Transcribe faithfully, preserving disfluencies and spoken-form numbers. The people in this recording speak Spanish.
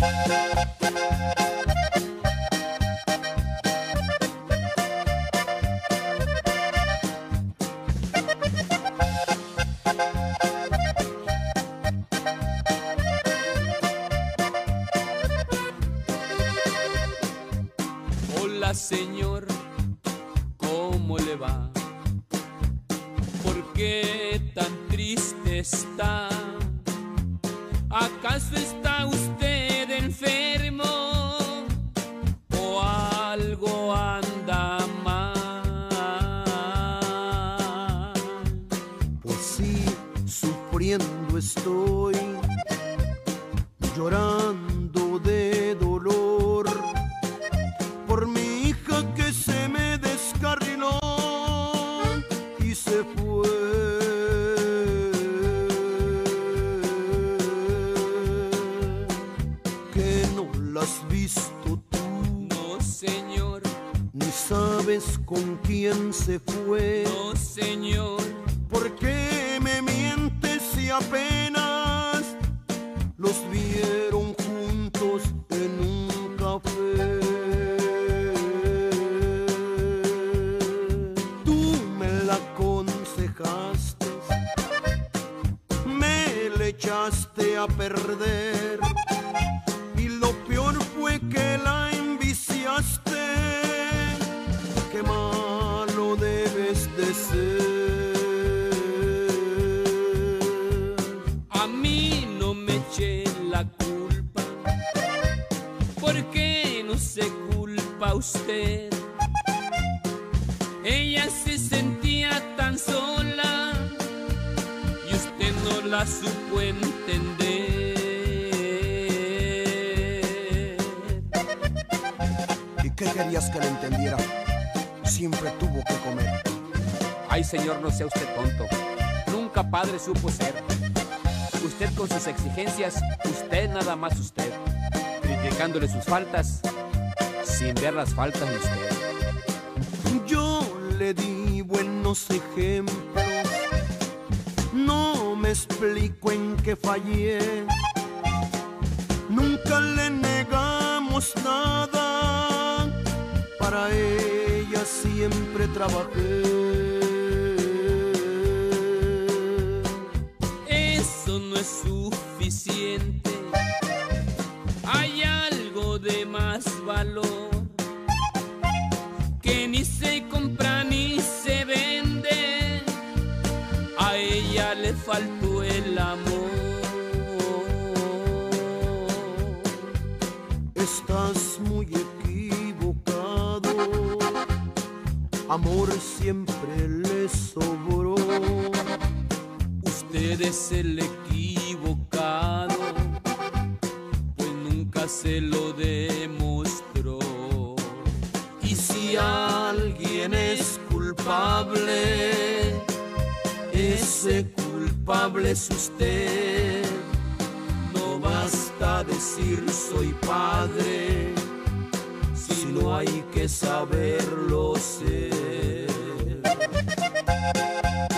Hola señor, ¿cómo le va? ¿Por qué tan triste está? ¿Acaso está usted enfermo o algo anda mal? Pues sí, sufriendo estoy, llorando de dolor por mi hija que se me descarriló y se fue. ¿Que no la has visto tú? No, señor. Ni sabes con quién se fue. No, señor. ¿Por qué me mientes si apenas los vieron juntos en un café? Tú me la aconsejaste, me le echaste a perder y lo peor fue que la enviciaste. Qué malo debes de ser. A mí no me eché la culpa, ¿por qué no se culpa usted? Ella se sentía tan sola y usted no la supo entender. ¿Y qué querías que le entendiera? Siempre tuvo que comer. Ay, señor, no sea usted tonto. Nunca padre supo ser. Usted con sus exigencias, usted nada más usted, criticándole sus faltas sin ver las faltas de usted. Yo le di buenos ejemplos, no me explico en qué fallé. Nunca le negamos nada, para ella siempre trabajé. Eso no es suficiente, hay algo de más valor que ni se compra ni se vende. A ella le faltó el amor. Estás muy equivocado, amor siempre le sobró. Usted es el equivocado, pues nunca se lo demostró. Y si alguien es culpable, ese culpable es usted. No basta decir soy padre, sino hay que saberlo ser.